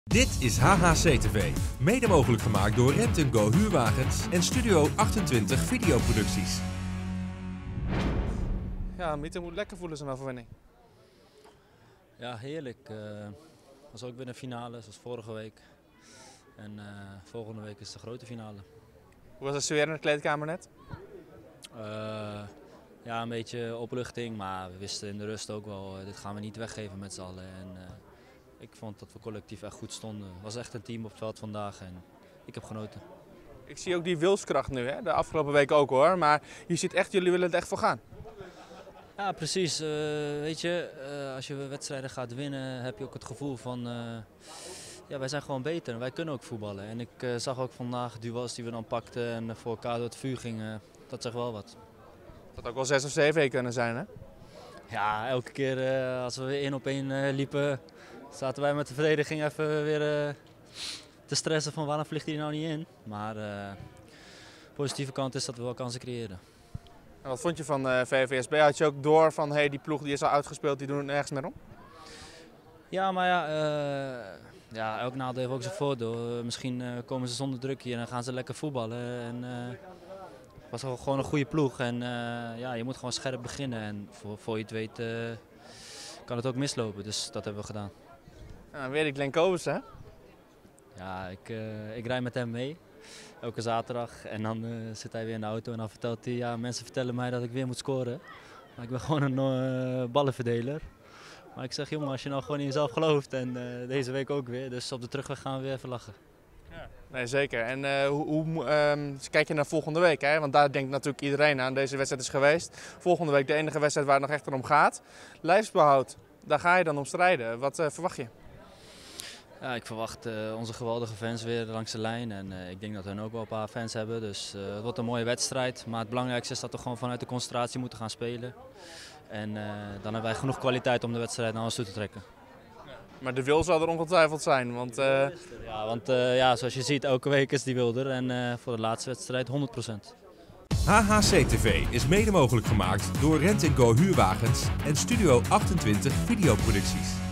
Dit is HHC-TV, mede mogelijk gemaakt door Rent & Go Huurwagens en Studio 28 Videoproducties. Ja, Mieter moet lekker voelen zijn overwinning. Ja, heerlijk. Het was ook weer een finale, zoals vorige week. En volgende week is de grote finale. Hoe was de sfeer in de kleedkamer net? Ja, een beetje opluchting, maar we wisten in de rust ook wel, dit gaan we niet weggeven met z'n allen. En, ik vond dat we collectief echt goed stonden. Het was echt een team op het veld vandaag en ik heb genoten. Ik zie ook die wilskracht nu, hè? De afgelopen week ook hoor, maar je ziet echt, jullie willen het echt voor gaan. Ja, precies. Weet je, als je wedstrijden gaat winnen heb je ook het gevoel van, ja, wij zijn gewoon beter en wij kunnen ook voetballen. En ik zag ook vandaag duels die we dan pakten en voor elkaar door het vuur gingen. Dat zegt wel wat. Dat had ook wel 6 of 7 kunnen zijn, hè? Ja, elke keer als we weer 1 op 1 liepen, zaten wij met de verdediging even weer te stressen van waarom vliegt hij nou niet in. Maar de positieve kant is dat we wel kansen creëren. En wat vond je van VVSB? Had je ook door van hey, die ploeg die is al uitgespeeld, die doen het nergens meer om? Ja, maar ja, elk nadeel heeft ook zijn voordeel. Misschien komen ze zonder druk hier en dan gaan ze lekker voetballen. En, het was gewoon een goede ploeg en ja, je moet gewoon scherp beginnen. En voor je het weet kan het ook mislopen, dus dat hebben we gedaan. Nou, weer die Glenn Kobus, hè? Ja, ik rijd met hem mee, elke zaterdag. En dan zit hij weer in de auto en dan vertelt hij, ja, mensen vertellen mij dat ik weer moet scoren. Maar ik ben gewoon een ballenverdeler. Maar ik zeg, jongen, als je nou gewoon in jezelf gelooft en deze week ook weer, dus op de terugweg gaan we weer even lachen. Ja. Nee, zeker. En hoe kijk je naar volgende week? Hè? Want daar denkt natuurlijk iedereen aan. Deze wedstrijd is geweest. Volgende week de enige wedstrijd waar het nog echt om gaat. Lijfsbehoud, daar ga je dan om strijden. Wat verwacht je? Ja, ik verwacht onze geweldige fans weer langs de lijn en ik denk dat hun ook wel een paar fans hebben. Dus het wordt een mooie wedstrijd. Maar het belangrijkste is dat we gewoon vanuit de concentratie moeten gaan spelen. En dan hebben wij genoeg kwaliteit om de wedstrijd naar ons toe te trekken. Maar de wil zal er ongetwijfeld zijn. Want, ja, zoals je ziet, elke week is die wilder en voor de laatste wedstrijd 100%. HHC-TV is mede mogelijk gemaakt door Rent & Go Huurwagens en Studio 28 Videoproducties.